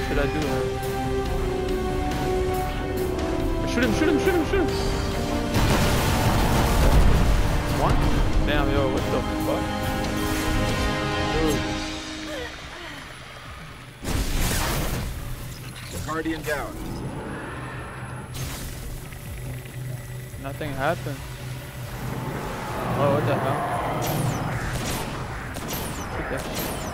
should I do? Shoot him, shoot him, shoot him, shoot him. One? Damn, yo, what the fuck? Dude. Guardian down. Nothing happened. Oh, what the hell? Shoot that.